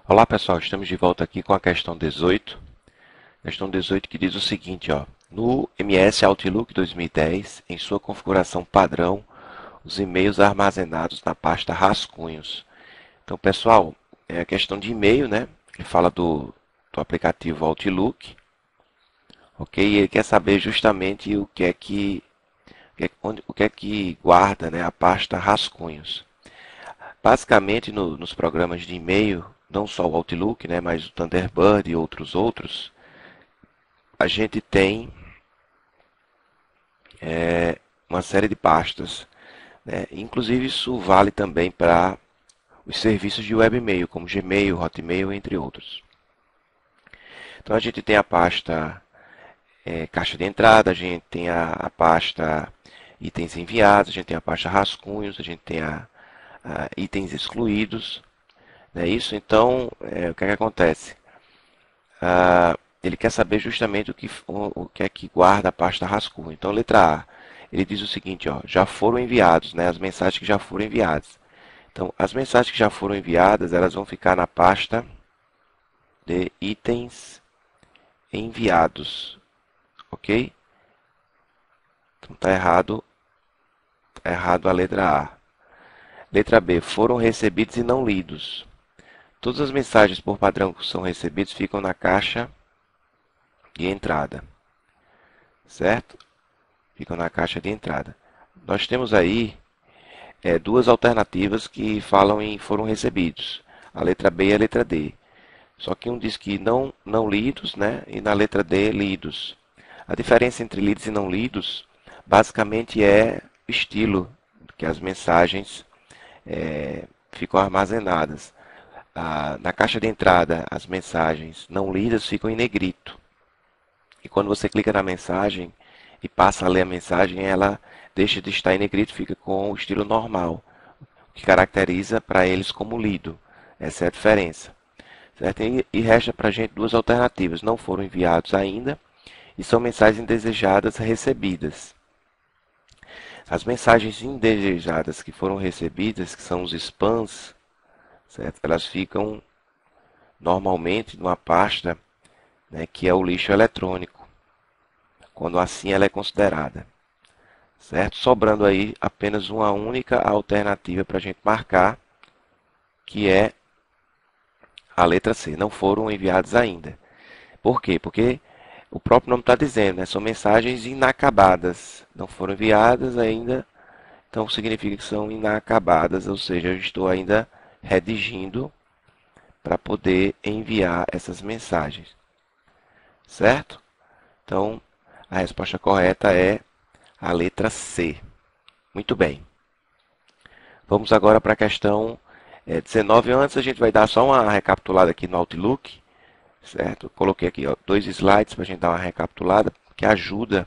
Olá pessoal, estamos de volta aqui com a questão 18. Questão 18 que diz o seguinte, ó. No MS Outlook 2010, em sua configuração padrão, os e-mails armazenados na pasta rascunhos. Então pessoal, é a questão de e-mail, né? Ele fala do aplicativo Outlook, ok? E ele quer saber justamente o que é que guarda, né, a pasta rascunhos. Basicamente, nos programas de e-mail, não só o Outlook, né, mas o Thunderbird e outros, a gente tem uma série de pastas, né? Inclusive, isso vale também para os serviços de webmail, como Gmail, Hotmail, entre outros. Então, a gente tem a pasta caixa de entrada, a gente tem a pasta itens enviados, a gente tem a pasta rascunhos, a gente tem a itens excluídos. Não é isso? Então, o que é que acontece? Ele quer saber justamente o que é que guarda a pasta rascunho. Então, letra A, ele diz o seguinte, ó, já foram enviados, né, as mensagens que já foram enviadas. Então, as mensagens que já foram enviadas, elas vão ficar na pasta de itens enviados, ok? Então, está errado a letra A. Letra B, foram recebidos e não lidos. Todas as mensagens por padrão que são recebidas ficam na caixa de entrada, certo? Ficam na caixa de entrada. Nós temos aí duas alternativas que falam em foram recebidos, a letra B e a letra D. Só que um diz que não lidos, né? E na letra D, lidos. A diferença entre lidos e não lidos, basicamente é o estilo que as mensagens ficam armazenadas. Na caixa de entrada, as mensagens não lidas ficam em negrito. E quando você clica na mensagem e passa a ler a mensagem, ela deixa de estar em negrito e fica com o estilo normal, o que caracteriza para eles como lido. Essa é a diferença. Certo? E resta para a gente duas alternativas. Não foram enviados ainda e são mensagens indesejadas recebidas. As mensagens indesejadas que foram recebidas, que são os spams, certo? Elas ficam normalmente numa pasta, né, que é o lixo eletrônico, quando assim ela é considerada, certo? Sobrando aí apenas uma única alternativa para a gente marcar, que é a letra C, não foram enviados ainda. Por quê? Porque o próprio nome está dizendo, né, são mensagens inacabadas, não foram enviadas ainda, então significa que são inacabadas, ou seja, eu estou ainda redigindo para poder enviar essas mensagens, certo? Então, a resposta correta é a letra C. Muito bem. Vamos agora para a questão 19. Antes a gente vai dar só uma recapitulada aqui no Outlook, certo? Coloquei aqui dois slides para a gente dar uma recapitulada, que ajuda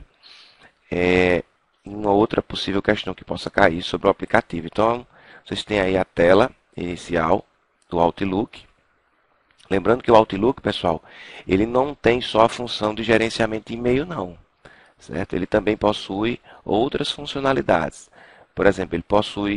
em uma outra possível questão que possa cair sobre o aplicativo. Então, vocês têm aí a tela inicial do Outlook. Lembrando que o Outlook, pessoal, ele não tem só a função de gerenciamento de e-mail, não. Certo? Ele também possui outras funcionalidades. Por exemplo, ele possui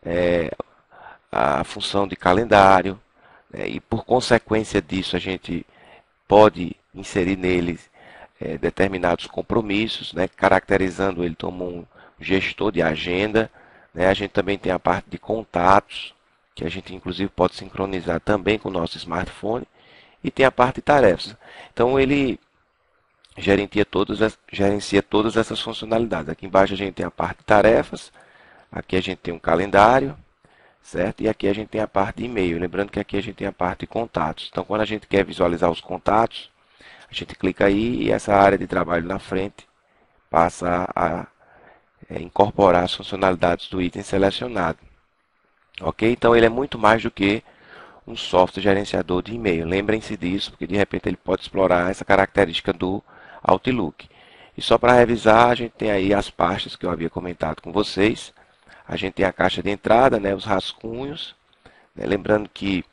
a função de calendário, né? E por consequência disso a gente pode inserir nele determinados compromissos, né? Caracterizando ele como um gestor de agenda, né? A gente também tem a parte de contatos, que a gente inclusive pode sincronizar também com o nosso smartphone, e tem a parte de tarefas. Então ele gerencia todas essas funcionalidades. Aqui embaixo a gente tem a parte de tarefas, aqui a gente tem um calendário, certo? E aqui a gente tem a parte de e-mail. Lembrando que aqui a gente tem a parte de contatos. Então, quando a gente quer visualizar os contatos, a gente clica aí e essa área de trabalho na frente passa a incorporar as funcionalidades do item selecionado. Ok? Então, ele é muito mais do que um software gerenciador de e-mail. Lembrem-se disso, porque de repente ele pode explorar essa característica do Outlook. E só para revisar, a gente tem aí as pastas que eu havia comentado com vocês. A gente tem a caixa de entrada, né, os rascunhos. Né, lembrando que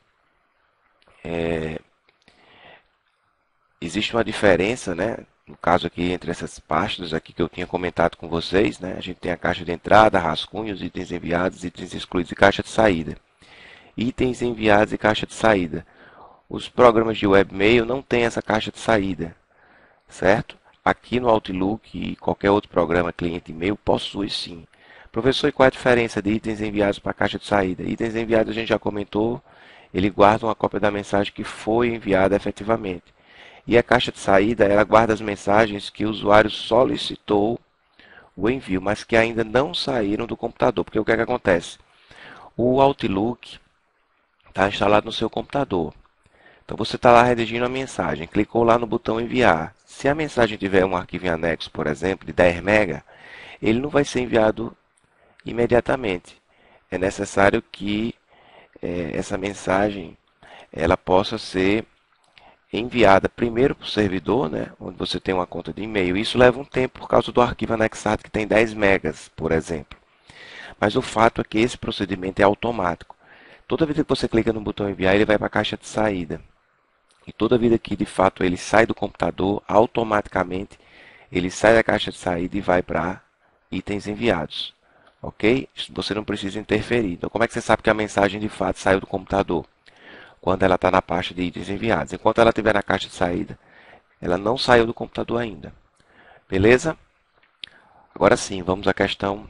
existe uma diferença, né, no caso aqui entre essas pastas aqui que eu tinha comentado com vocês. Né, a gente tem a caixa de entrada, rascunhos, itens enviados, itens excluídos e caixa de saída. Itens enviados e caixa de saída. Os programas de webmail não têm essa caixa de saída, certo? Aqui no Outlook e qualquer outro programa cliente e-mail possui sim. Professor, e qual é a diferença de itens enviados para a caixa de saída? Itens enviados a gente já comentou, ele guarda uma cópia da mensagem que foi enviada efetivamente. E a caixa de saída, ela guarda as mensagens que o usuário solicitou o envio, mas que ainda não saíram do computador. Porque o que é que acontece? O Outlook está instalado no seu computador. Então você está lá redigindo a mensagem, clicou lá no botão enviar. Se a mensagem tiver um arquivo em anexo, por exemplo, de 10 MB, ele não vai ser enviado imediatamente. É necessário que essa mensagem ela possa ser enviada primeiro para o servidor, né, onde você tem uma conta de e-mail. Isso leva um tempo por causa do arquivo anexado que tem 10 megas, por exemplo. Mas o fato é que esse procedimento é automático. Toda vez que você clica no botão enviar, ele vai para a caixa de saída. E toda vez que de fato ele sai do computador, automaticamente ele sai da caixa de saída e vai para itens enviados. Ok? Você não precisa interferir. Então, como é que você sabe que a mensagem de fato saiu do computador? Quando ela está na pasta de itens enviados. Enquanto ela estiver na caixa de saída, ela não saiu do computador ainda. Beleza? Agora sim, vamos à questão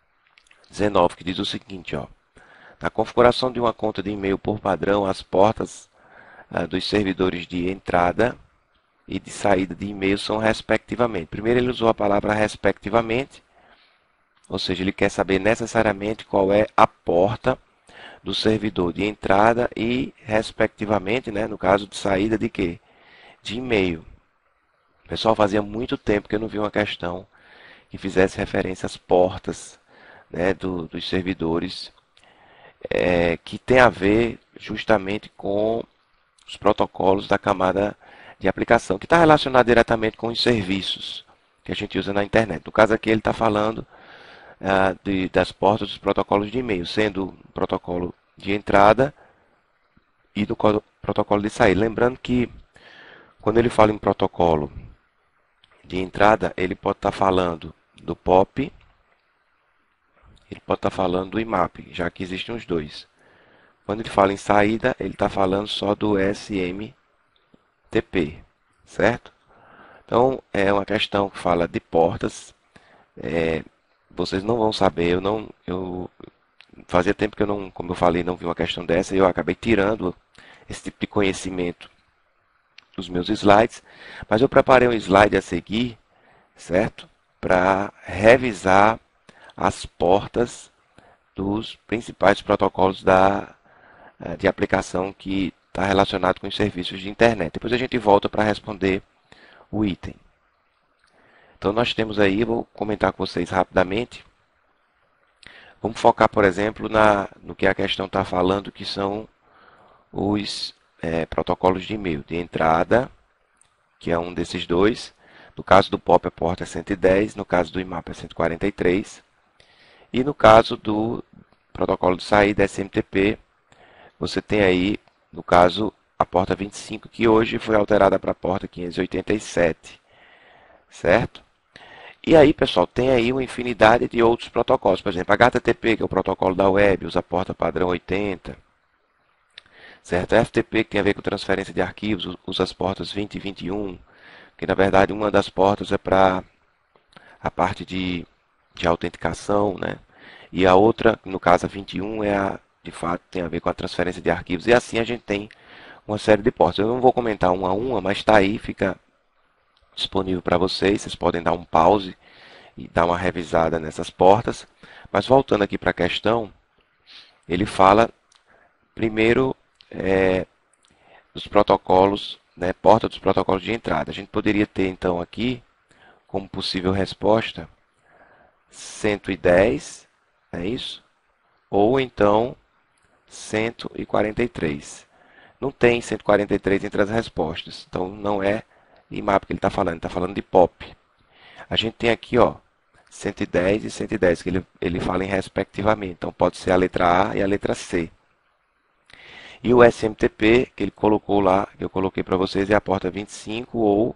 19, que diz o seguinte, ó. Na configuração de uma conta de e-mail por padrão, as portas dos servidores de entrada e de saída de e-mail são respectivamente. Primeiro ele usou a palavra respectivamente, ou seja, ele quer saber necessariamente qual é a porta do servidor de entrada e, respectivamente, né, no caso de saída de quê? De e-mail. Pessoal, fazia muito tempo que eu não vi uma questão que fizesse referência às portas, né, dos servidores, que tem a ver justamente com os protocolos da camada de aplicação, que está relacionado diretamente com os serviços que a gente usa na internet. No caso aqui ele está falando das portas dos protocolos de e-mail, sendo o protocolo de entrada e do protocolo de saída. Lembrando que quando ele fala em protocolo de entrada, ele pode estar falando do POP, ele pode estar falando do IMAP, já que existem os dois. Quando ele fala em saída, ele está falando só do SMTP, certo? Então, é uma questão que fala de portas. Vocês não vão saber, eu fazia tempo que eu não, como eu falei, não vi uma questão dessa, e eu acabei tirando esse tipo de conhecimento dos meus slides, mas eu preparei um slide a seguir, certo? Para revisar as portas dos principais protocolos de aplicação que está relacionado com os serviços de internet. Depois a gente volta para responder o item. Então nós temos aí, vou comentar com vocês rapidamente. Vamos focar, por exemplo, no que a questão está falando, que são os protocolos de e-mail de entrada, que é um desses dois. No caso do POP, a porta é 110, no caso do IMAP é 143. E no caso do protocolo de saída, SMTP, você tem aí, no caso, a porta 25, que hoje foi alterada para a porta 587, certo? E aí, pessoal, tem aí uma infinidade de outros protocolos. Por exemplo, HTTP, que é o protocolo da web, usa a porta padrão 80. Certo? FTP, que tem a ver com transferência de arquivos, usa as portas 20 e 21, que na verdade uma das portas é para a parte de autenticação, né? E a outra, no caso a 21, de fato tem a ver com a transferência de arquivos. E assim a gente tem uma série de portas. Eu não vou comentar uma a uma, mas está aí, fica disponível para vocês. Vocês podem dar um pause e dar uma revisada nessas portas. Mas voltando aqui para a questão, ele fala primeiro dos protocolos, né, porta dos protocolos de entrada. A gente poderia ter então aqui, como possível resposta, 110, é isso? Ou então 143. Não tem 143 entre as respostas, então não é IMAP que ele está falando de POP. A gente tem aqui, ó, 110 e 110, que ele fala em respectivamente, então pode ser a letra A e a letra C. E o SMTP, que ele colocou lá, que eu coloquei para vocês, é a porta 25 ou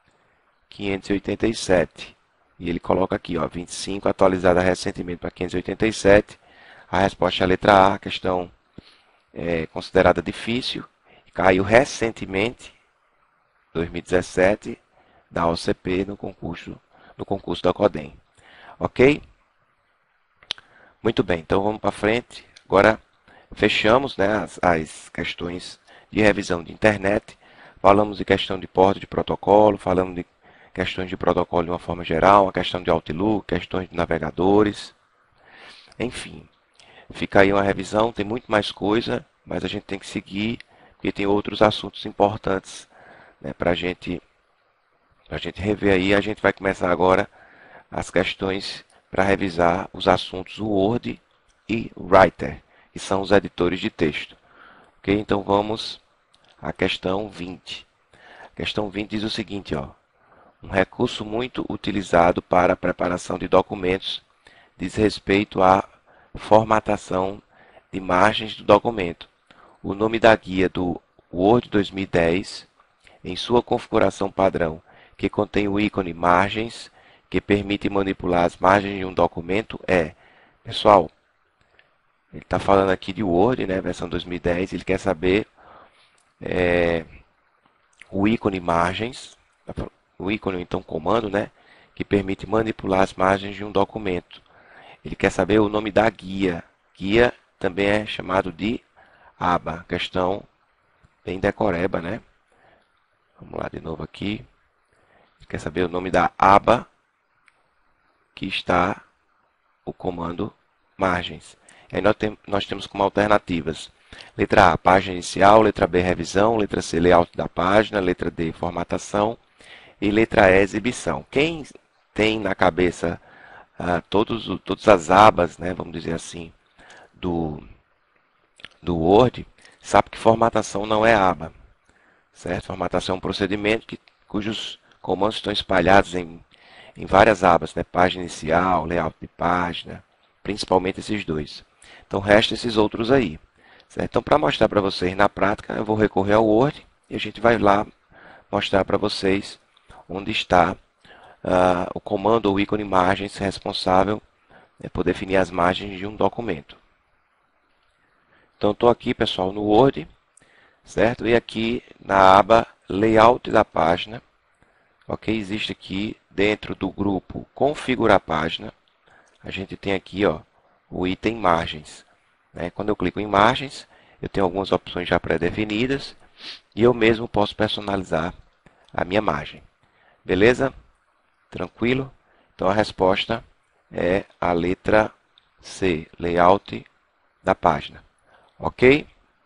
587. E ele coloca aqui, ó, 25 atualizada recentemente para 587. A resposta é a letra A, a questão é considerada difícil. caiu recentemente, 2017, da OCP no concurso da CODEM. Ok? Muito bem, então vamos para frente. Agora fechamos, né, as questões de revisão de internet. Falamos de questão de porta de protocolo, falamos de questões de protocolo de uma forma geral, a questão de Outlook, questões de navegadores. Enfim, fica aí uma revisão, tem muito mais coisa, mas a gente tem que seguir, porque tem outros assuntos importantes, né, para a gente rever aí. A gente vai começar agora as questões para revisar os assuntos Word e Writer, que são os editores de texto. Ok? Então vamos à questão 20. A questão 20 diz o seguinte, ó: um recurso muito utilizado para a preparação de documentos diz respeito à formatação de margens do documento. O nome da guia do Word 2010, em sua configuração padrão, que contém o ícone margens, que permite manipular as margens de um documento, é... Pessoal, ele está falando aqui de Word, né, versão 2010, ele quer saber o ícone margens, o ícone, então, comando, né, que permite manipular as margens de um documento. Ele quer saber o nome da guia. Guia também é chamado de aba. Questão bem decoreba, né? Vamos lá de novo aqui. Ele quer saber o nome da aba que está o comando margens. Aí nós temos como alternativas: letra A, página inicial; letra B, revisão; letra C, layout da página; letra D, formatação; e letra E, exibição. Quem tem na cabeça todas as abas, né, vamos dizer assim, do Word, sabe que formatação não é aba, certo? Formatação é um procedimento cujos comandos estão espalhados em várias abas, né? Página inicial, layout de página, principalmente esses dois. Então, resta esses outros aí, certo? Então, para mostrar para vocês na prática, eu vou recorrer ao Word e a gente vai lá mostrar para vocês onde está o comando ou ícone margens responsável, né, por definir as margens de um documento. Então, estou aqui, pessoal, no Word, certo? E aqui na aba Layout da página, ok? Existe aqui dentro do grupo Configurar página, a gente tem aqui, ó, o item margens, né? Quando eu clico em margens, eu tenho algumas opções já pré-definidas e eu mesmo posso personalizar a minha margem. Beleza? Tranquilo? Então a resposta é a letra C, Layout da página. Ok?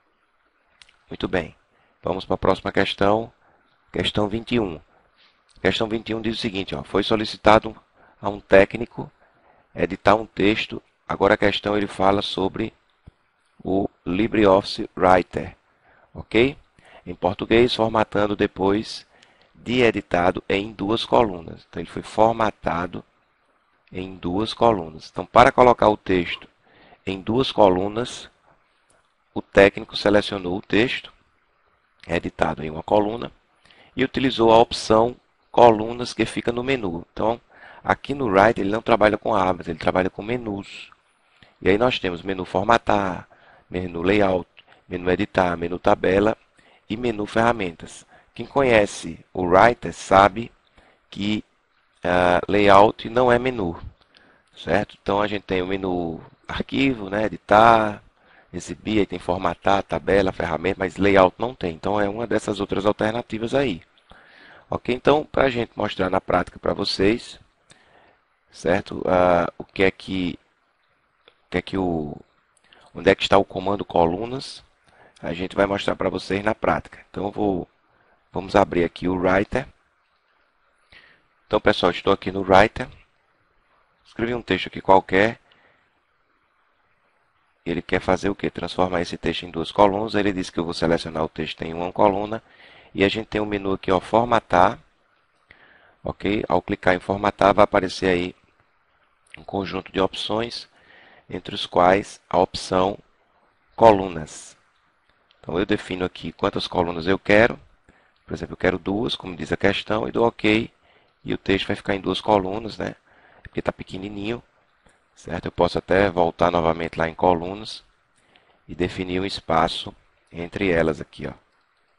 Muito bem. Vamos para a próxima questão. Questão 21. Questão 21 diz o seguinte, ó: foi solicitado a um técnico editar um texto. Agora a questão ele fala sobre o LibreOffice Writer. Ok? Em português, formatando depois de editado em duas colunas. Então ele foi formatado em duas colunas. Então, para colocar o texto em duas colunas, o técnico selecionou o texto editado em uma coluna e utilizou a opção colunas que fica no menu. Então, aqui no Writer ele não trabalha com abas, ele trabalha com menus. E aí nós temos menu formatar, menu layout, menu editar, menu tabela e menu ferramentas. Quem conhece o Writer sabe que layout não é menu, certo? Então a gente tem o menu arquivo, né, editar, exibir, aí tem formatar, tabela, ferramenta, mas layout não tem. Então é uma dessas outras alternativas aí. Ok? Então, para a gente mostrar na prática para vocês, certo? Onde é que está o comando colunas, a gente vai mostrar para vocês na prática. Então vamos abrir aqui o Writer. Então, pessoal, estou aqui no Writer. Escrevi um texto aqui qualquer. Ele quer fazer o quê? Transformar esse texto em duas colunas. Ele diz que eu vou selecionar o texto em uma coluna. E a gente tem um menu aqui, ó, formatar. Ok? Ao clicar em formatar, vai aparecer aí um conjunto de opções, entre os quais a opção colunas. Então, eu defino aqui quantas colunas eu quero. Por exemplo, eu quero duas, como diz a questão, e dou OK. E o texto vai ficar em duas colunas, né? Porque está pequenininho, certo? Eu posso até voltar novamente lá em colunas e definir um espaço entre elas aqui, ó.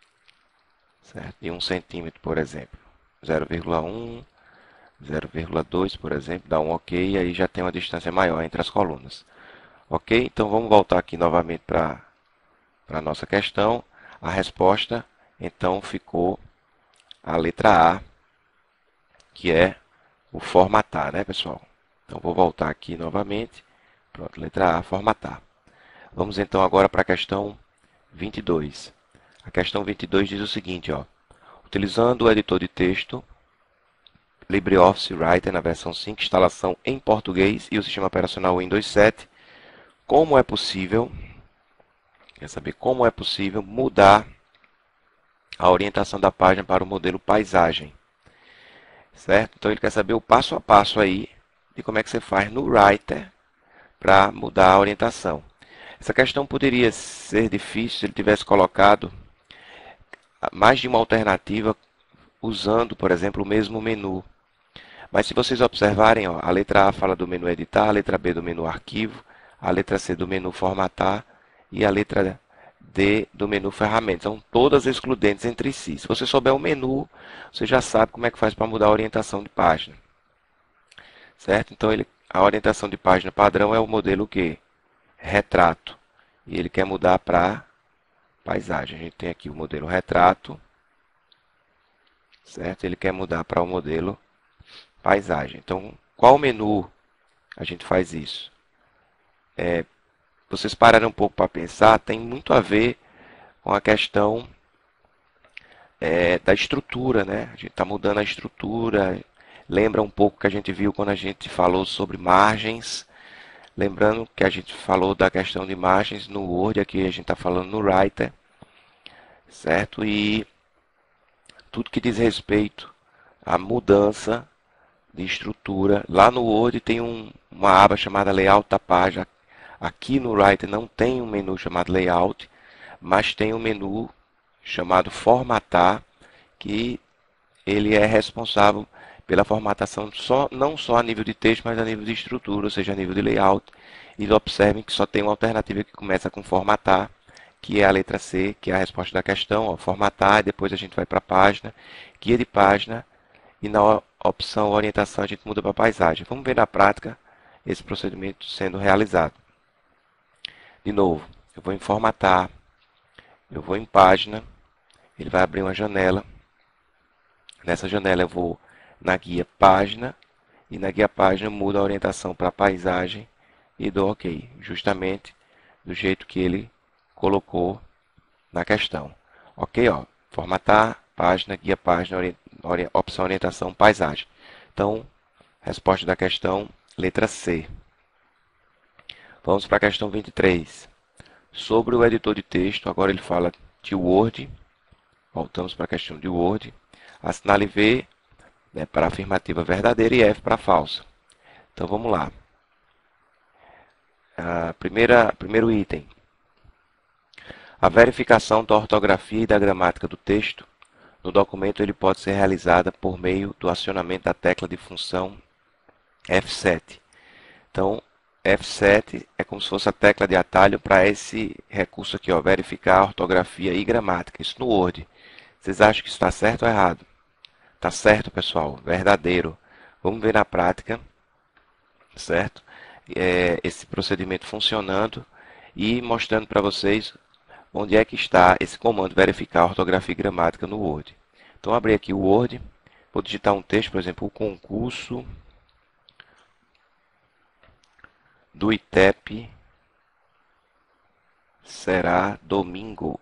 certo? De 1 centímetro, por exemplo. 0,1, 0,2, por exemplo, dá um ok, e aí já tem uma distância maior entre as colunas. Ok? Então vamos voltar aqui novamente para a nossa questão. A resposta, então, ficou a letra A, que é o formatar, né, pessoal? Então vou voltar aqui novamente. Pronto, letra A, formatar. Vamos então agora para a questão 22. A questão 22 diz o seguinte, ó. Utilizando o editor de texto, LibreOffice Writer na versão 5, instalação em português e o sistema operacional Windows 7, como é possível, quer saber como é possível mudar a orientação da página para o modelo paisagem, certo? Então ele quer saber o passo a passo aí de como é que você faz no Writer para mudar a orientação. Essa questão poderia ser difícil se ele tivesse colocado mais de uma alternativa usando, por exemplo, o mesmo menu. Mas se vocês observarem, ó, a letra A fala do menu editar, a letra B do menu arquivo, a letra C do menu formatar e a letra D do menu ferramentas. São todas excludentes entre si. Se você souber o menu, você já sabe como é que faz para mudar a orientação de página. Certo? Então a orientação de página padrão é o modelo que? Retrato. E ele quer mudar para paisagem. A gente tem aqui o modelo retrato. Certo? Ele quer mudar para o modelo paisagem. Então, qual menu a gente faz isso? Vocês pararam um pouco para pensar, tem muito a ver com a questão da estrutura, né? A gente está mudando a estrutura. Lembra um pouco que a gente viu quando a gente falou sobre margens. Lembrando que a gente falou da questão de margens no Word, aqui a gente está falando no Writer, certo? E tudo que diz respeito à mudança de estrutura. Lá no Word tem uma aba chamada Layout da página. Aqui no Writer não tem um menu chamado Layout, mas tem um menu chamado Formatar, que ele é responsável pela formatação não só a nível de texto, mas a nível de estrutura, ou seja, a nível de layout. E observem que só tem uma alternativa que começa com formatar, que é a letra C, que é a resposta da questão, ó, formatar, e depois a gente vai para a página, guia de página, e na opção orientação a gente muda para paisagem. Vamos ver na prática esse procedimento sendo realizado. De novo, eu vou em formatar, eu vou em página, ele vai abrir uma janela. Nessa janela eu vou na guia página, e na guia página eu mudo a orientação para paisagem e dou OK, justamente do jeito que ele colocou na questão. Ok, ó, formatar, página, guia página, opção orientação, paisagem. Então, resposta da questão, letra C. Vamos para a questão 23. Sobre o editor de texto, agora ele fala de Word. Voltamos para a questão de Word. Assinale V, né, para afirmativa verdadeira e F para falsa. Então vamos lá. Primeiro item. A verificação da ortografia e da gramática do texto no documento ele pode ser realizada por meio do acionamento da tecla de função F7. Então, F7 é como se fosse a tecla de atalho para esse recurso aqui, ó, verificar a ortografia e gramática. Isso no Word. Vocês acham que isso está certo ou errado? Está certo, pessoal. Verdadeiro. Vamos ver na prática, certo? Esse procedimento funcionando e mostrando para vocês onde é que está esse comando verificar ortografia e gramática no Word. Então, abrir aqui o Word, vou digitar um texto, por exemplo, o concurso do ITEP será domingo,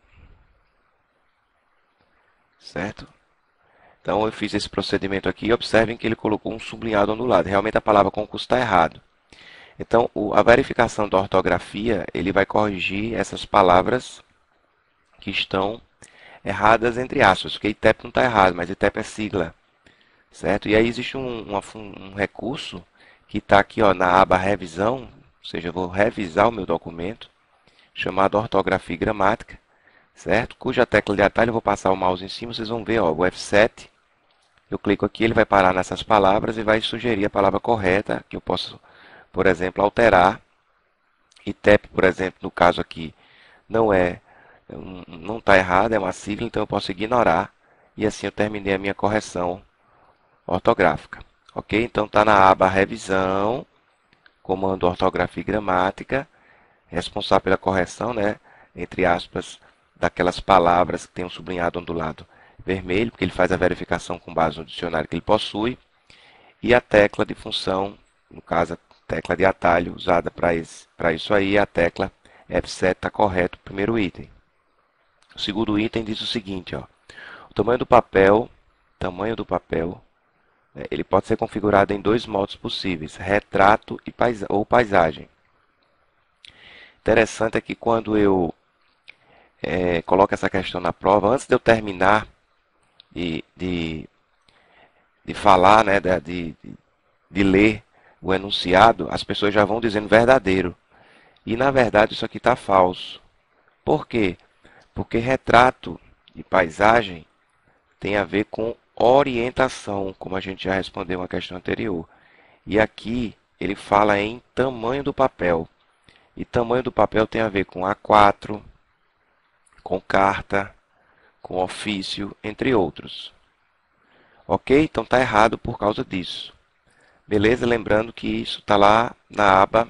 certo? Então, eu fiz esse procedimento aqui e observem que ele colocou um sublinhado no lado. Realmente a palavra concurso está errado. Então, a verificação da ortografia, ele vai corrigir essas palavras que estão erradas entre aspas, porque ITEP não está errado, mas ITEP é sigla, certo? E aí existe um recurso que está aqui, ó, na aba revisão, ou seja, eu vou revisar o meu documento, chamado ortografia e gramática, certo? Cuja tecla de atalho eu vou passar o mouse em cima, vocês vão ver, ó, o F7, eu clico aqui, ele vai parar nessas palavras e vai sugerir a palavra correta, que eu posso, por exemplo, alterar. ITEP, por exemplo, no caso aqui, não está errado, é uma sigla, então eu posso ignorar e assim eu terminei a minha correção ortográfica. Ok? Então está na aba revisão, comando ortografia e gramática, responsável pela correção, né, entre aspas, daquelas palavras que tem um sublinhado ondulado vermelho, porque ele faz a verificação com base no dicionário que ele possui, e a tecla de função, no caso a tecla de atalho usada para isso aí, a tecla F7 está correto, o primeiro item. O segundo item diz o seguinte, ó, o tamanho do papel, ele pode ser configurado em dois modos possíveis, retrato ou paisagem. Interessante é que quando eu coloco essa questão na prova, antes de eu terminar de falar, né, de ler o enunciado, as pessoas já vão dizendo verdadeiro. E na verdade isso aqui está falso. Por quê? Porque retrato e paisagem tem a ver com orientação, como a gente já respondeu uma questão anterior. E aqui ele fala em tamanho do papel. E tamanho do papel tem a ver com A4, com carta, com ofício, entre outros. Ok? Então está errado por causa disso. Beleza? Lembrando que isso está lá na aba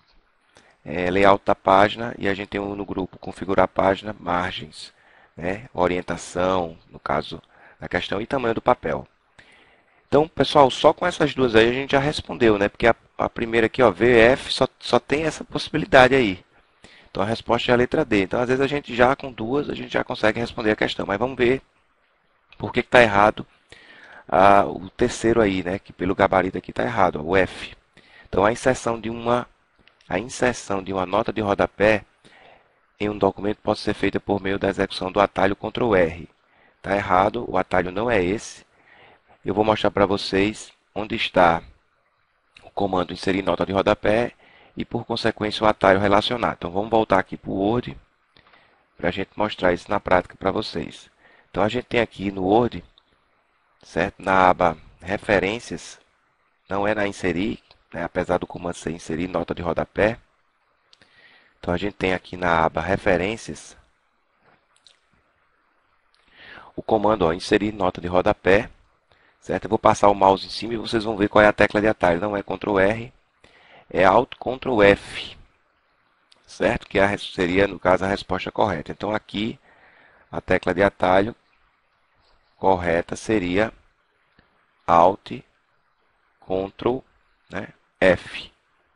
layout da página e a gente tem no grupo configurar a página, margens, né? Orientação, no caso da questão, e tamanho do papel. Então, pessoal, só com essas duas aí a gente já respondeu, né? Porque a primeira aqui, ó, VF, só tem essa possibilidade aí. Então a resposta é a letra D. Então, às vezes a gente já com duas, a gente já consegue responder a questão. Mas vamos ver por que está errado o terceiro aí, né? Que pelo gabarito aqui está errado, ó, o F. Então a inserção de uma nota de rodapé em um documento pode ser feita por meio da execução do atalho Ctrl R. Está errado, o atalho não é esse. Eu vou mostrar para vocês onde está o comando inserir nota de rodapé e, por consequência, o atalho relacionado. Então, vamos voltar aqui para o Word para a gente mostrar isso na prática para vocês. Então, a gente tem aqui no Word, certo? Na aba Referências, não é na Inserir, né? Apesar do comando ser Inserir nota de rodapé. Então, a gente tem aqui na aba Referências o comando, ó, Inserir nota de rodapé. Certo? Eu vou passar o mouse em cima e vocês vão ver qual é a tecla de atalho. Não é Ctrl R, é Alt Ctrl F. Certo? Que seria, no caso, a resposta correta. Então, aqui, a tecla de atalho correta seria Alt Ctrl, né, F.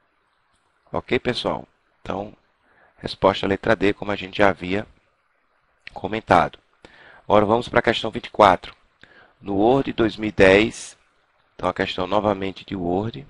Ok, pessoal? Então, resposta letra D, como a gente já havia comentado. Agora, vamos para a questão 24. No Word 2010, então a questão novamente de Word,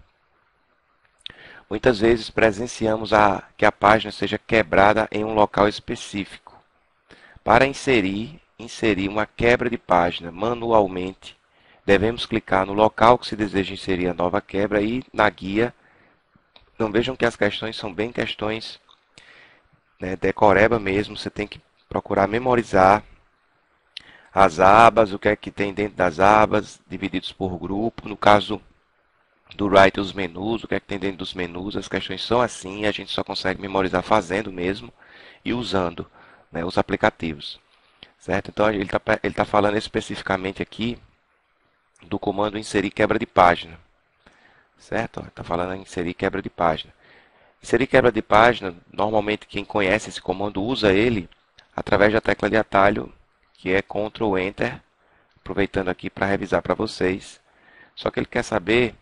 muitas vezes presenciamos que a página seja quebrada em um local específico. Para inserir uma quebra de página manualmente, devemos clicar no local que se deseja inserir a nova quebra e na guia. Então vejam que as questões são bem questões, né, decoreba mesmo, você tem que procurar memorizar as abas, o que é que tem dentro das abas, divididos por grupo. No caso do Write, os menus, o que é que tem dentro dos menus. As questões são assim, a gente só consegue memorizar fazendo mesmo e usando, né, os aplicativos. Certo? Então ele tá falando especificamente aqui do comando inserir quebra de página. Certo? Está falando em inserir quebra de página. Inserir quebra de página, normalmente quem conhece esse comando usa ele através da tecla de atalho, que é Ctrl Enter, aproveitando aqui para revisar para vocês. Só que ele quer saber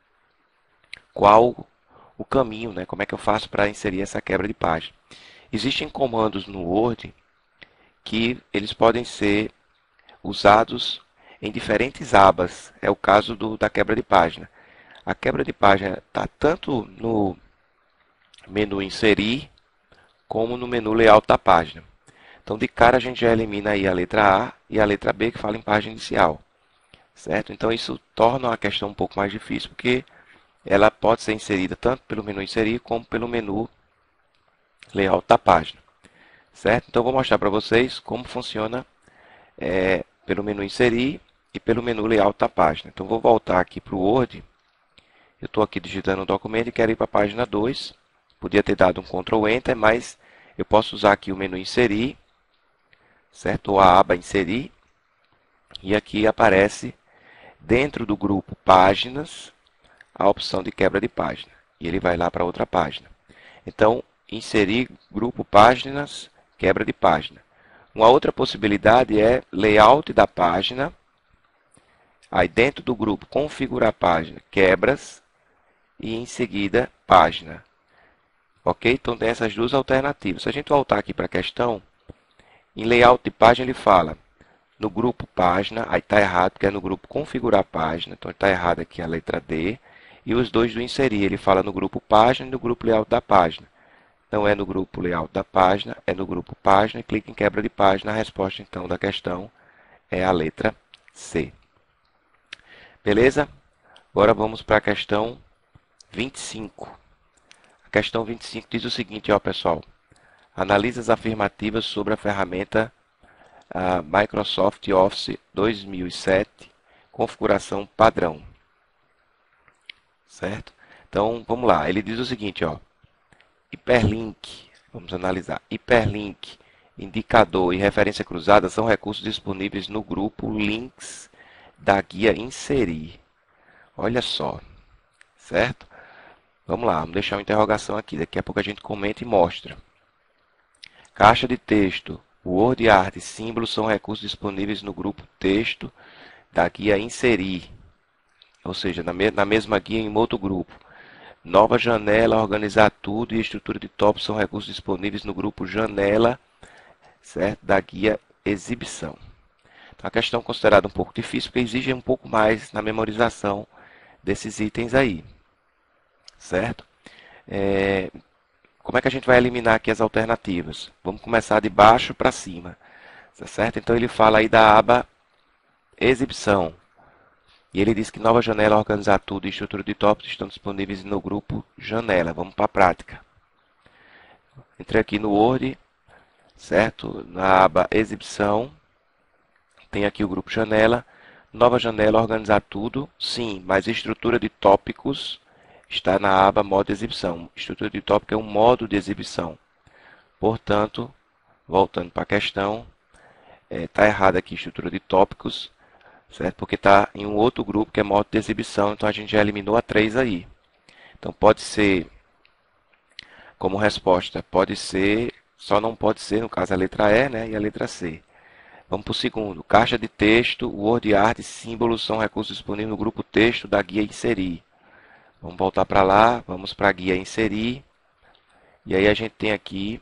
qual o caminho, né? Como é que eu faço para inserir essa quebra de página. Existem comandos no Word que eles podem ser usados em diferentes abas. É o caso da quebra de página. A quebra de página está tanto no menu Inserir, como no menu Layout da página. Então, de cara, a gente já elimina aí a letra A e a letra B, que fala em página inicial. Certo? Então, isso torna a questão um pouco mais difícil, porque ela pode ser inserida tanto pelo menu Inserir, como pelo menu Layout da página. Certo? Então, eu vou mostrar para vocês como funciona pelo menu Inserir e pelo menu Layout da página. Então, vou voltar aqui para o Word. Eu estou aqui digitando o documento e quero ir para a página 2. Podia ter dado um Ctrl Enter, mas eu posso usar aqui o menu Inserir, certo? Ou a aba Inserir. E aqui aparece, dentro do grupo Páginas, a opção de quebra de página. E ele vai lá para outra página. Então, inserir grupo Páginas, quebra de página. Uma outra possibilidade é layout da página. Aí dentro do grupo configurar página, quebras. E em seguida, página. Ok? Então tem essas duas alternativas. Se a gente voltar aqui para a questão, em layout de página ele fala no grupo página, aí está errado porque é no grupo configurar página, então está errado aqui a letra D. E os dois do inserir, ele fala no grupo página e no grupo layout da página. Não é no grupo layout da página, é no grupo página, e clica em quebra de página. A resposta então da questão é a letra C. Beleza? Agora vamos para a questão 25. A questão 25 diz o seguinte, ó, pessoal. Analise as afirmativas sobre a ferramenta Microsoft Office 2007, configuração padrão. Certo? Então, vamos lá. Ele diz o seguinte, ó. Hiperlink, vamos analisar. Hiperlink, indicador e referência cruzada são recursos disponíveis no grupo Links da guia Inserir. Olha só. Certo? Vamos lá, vamos deixar uma interrogação aqui. Daqui a pouco a gente comenta e mostra. Caixa de texto, Word Art e símbolos são recursos disponíveis no grupo texto da guia Inserir. Ou seja, na mesma guia em outro grupo. Nova janela, organizar tudo e estrutura de tópicos são recursos disponíveis no grupo janela, certo? Da guia exibição. Então, a questão considerada um pouco difícil, porque exige um pouco mais na memorização desses itens aí. Certo? Como é que a gente vai eliminar aqui as alternativas? Vamos começar de baixo para cima. Certo? Então, ele fala aí da aba exibição. E ele diz que nova janela, organizar tudo e estrutura de tópicos estão disponíveis no grupo janela. Vamos para a prática. Entrei aqui no Word, certo? Na aba exibição, tem aqui o grupo janela. Nova janela, organizar tudo. Sim, mas estrutura de tópicos está na aba modo exibição. Estrutura de tópico é um modo de exibição. Portanto, voltando para a questão, está errado aqui estrutura de tópicos. Certo? Porque está em um outro grupo que é modo de exibição, então a gente já eliminou a 3 aí. Então pode ser, como resposta, pode ser, só não pode ser, no caso a letra E, né, e a letra C. Vamos para o segundo. Caixa de texto, Word Art e símbolos são recursos disponíveis no grupo texto da guia Inserir. Vamos voltar para lá, vamos para a guia Inserir. E aí a gente tem aqui,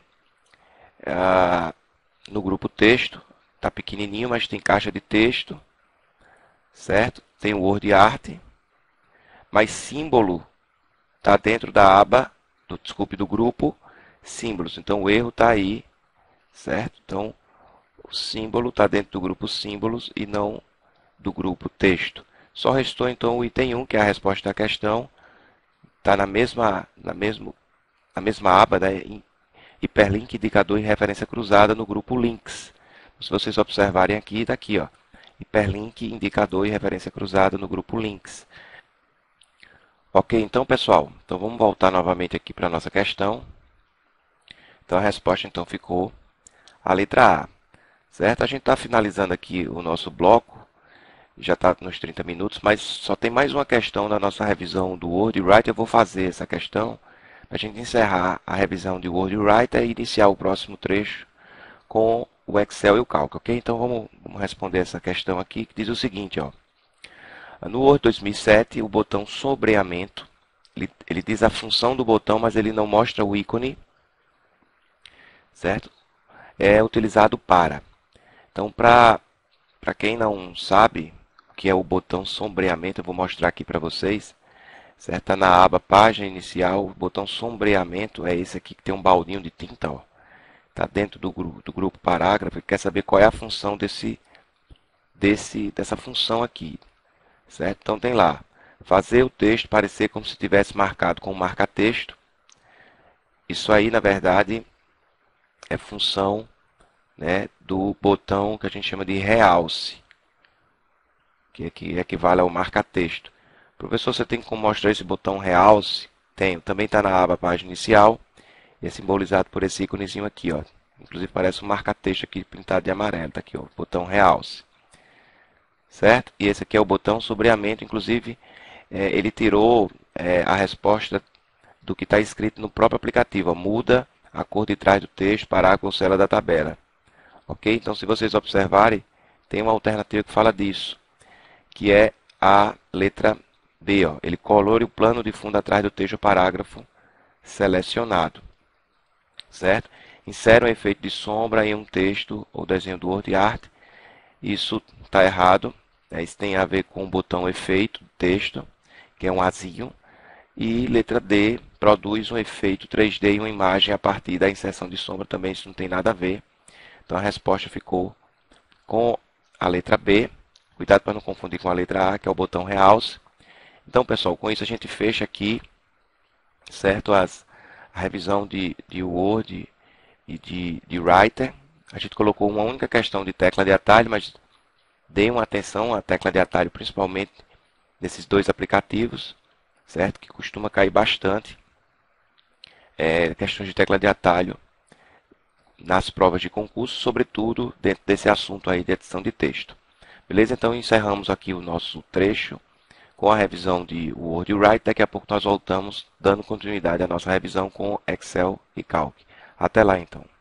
no grupo texto, está pequenininho, mas tem caixa de texto. Certo? Tem o Word Art, mas símbolo está dentro da aba, do grupo símbolos. Então o erro está aí, certo? Então o símbolo está dentro do grupo símbolos e não do grupo texto. Só restou então o item 1, que é a resposta da questão. Está na mesma aba, né? Hiperlink, indicador e referência cruzada no grupo Links. Se vocês observarem aqui, está aqui, ó. Hiperlink, indicador e referência cruzada no grupo Links. Ok, então, pessoal, então vamos voltar novamente aqui para a nossa questão. Então, a resposta então ficou a letra A. Certo? A gente está finalizando aqui o nosso bloco. Já está nos 30 minutos, mas só tem mais uma questão da nossa revisão do Word Writer. Eu vou fazer essa questão para a gente encerrar a revisão de Word Writer e iniciar o próximo trecho com o Excel e o cálculo, ok? Então vamos responder essa questão aqui, que diz o seguinte, ó. No Word 2007, o botão sombreamento, ele diz a função do botão, mas ele não mostra o ícone, certo? É utilizado para. Então, para quem não sabe o que é o botão sombreamento, eu vou mostrar aqui para vocês, certo? Tá na aba página inicial, o botão sombreamento é esse aqui que tem um baldinho de tinta, ó. Está dentro do grupo parágrafo e quer saber qual é a função dessa função aqui. Certo? Então tem lá, fazer o texto parecer como se tivesse marcado com um marca-texto. Isso aí, na verdade, é função, né, do botão que a gente chama de realce, que equivale ao marca-texto. Professor, você tem como mostrar esse botão realce? Tenho. Também está na aba página inicial. É simbolizado por esse íconezinho aqui, ó. Inclusive parece um marca-texto aqui pintado de amarelo. Tá aqui, ó, botão realce. certo? E esse aqui é o botão sombreamento, inclusive ele tirou a resposta do que está escrito no próprio aplicativo. Ó, muda a cor de trás do texto para a célula da tabela. Ok? Então, se vocês observarem, tem uma alternativa que fala disso, que é a letra B. Ó. Ele colore o plano de fundo atrás do texto ou parágrafo selecionado. Certo? Insere um efeito de sombra em um texto ou desenho do WordArt. Isso está errado. Isso tem a ver com o botão efeito do texto, que é um azinho. E letra D, produz um efeito 3D e uma imagem a partir da inserção de sombra. Também isso não tem nada a ver. Então a resposta ficou com a letra B. Cuidado para não confundir com a letra A, que é o botão realce. Então, pessoal, com isso a gente fecha aqui, certo? A revisão de Word e de Writer. A gente colocou uma única questão de tecla de atalho, mas deem uma atenção à tecla de atalho, principalmente nesses dois aplicativos, certo? Que costuma cair bastante. Questões de tecla de atalho nas provas de concurso, sobretudo dentro desse assunto aí de edição de texto. Beleza? Então encerramos aqui o nosso trecho com a revisão de Word e Writer. Daqui a pouco nós voltamos dando continuidade à nossa revisão com Excel e Calc. Até lá então.